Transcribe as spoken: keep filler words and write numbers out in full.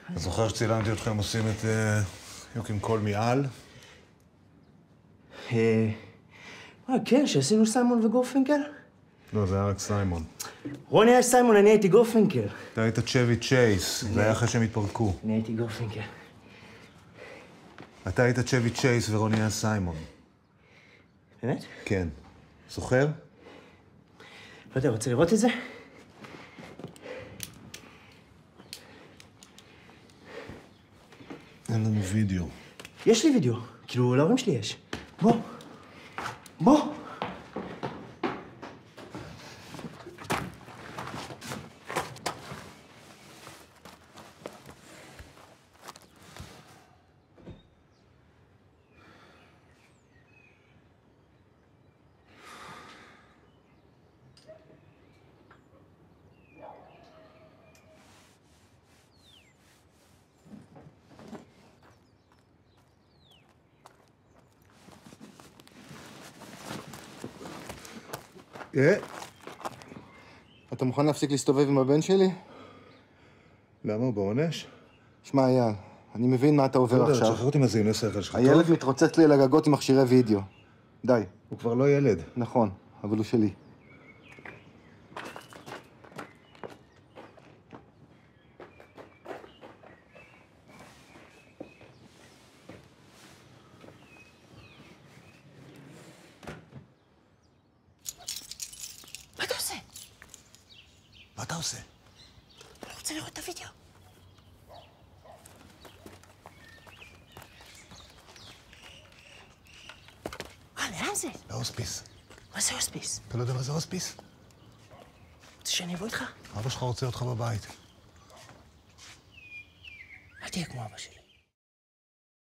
אתה זוכר שצילמתי אתכם עושים את יוק עם קול מעל? אה... כן, שעשינו סיימון וגורפינקל? לא, זה היה רק סיימון. רוני היה סיימון, אני הייתי גורפינקל. אתה היית צ'ווי צ'ייס, זה היה אחרי שהם התפרקו. אני הייתי גורפינקל. אתה היית צ'ווי צ'ייס ורוני היה סיימון. באמת? כן. זוכר? לא יודע, רוצה לראות את זה? אין לנו וידאו. יש לי וידאו. כאילו, להורים שלי יש. בוא. בוא. אה? אתה מוכן להפסיק להסתובב עם הבן שלי? למה? הוא בעונש? שמע, אייל, אני מבין מה אתה עובר עכשיו. לא יודע, תשחרר אותי מה זה עם השכל שלך, טוב? הילד מתרוצץ לי על הגגות עם מכשירי וידאו. די. הוא כבר לא ילד. נכון, אבל הוא שלי. מה אתה עושה? מה אתה עושה? אני רוצה לראות את הוידאו. מה, לאן זה? להוספיס. מה זה הוספיס? אתה לא יודע מה זה הוספיס? רוצה שאני אבוא איתך? אבא שלך רוצה אותך בבית. אל תהיה כמו אבא שלי.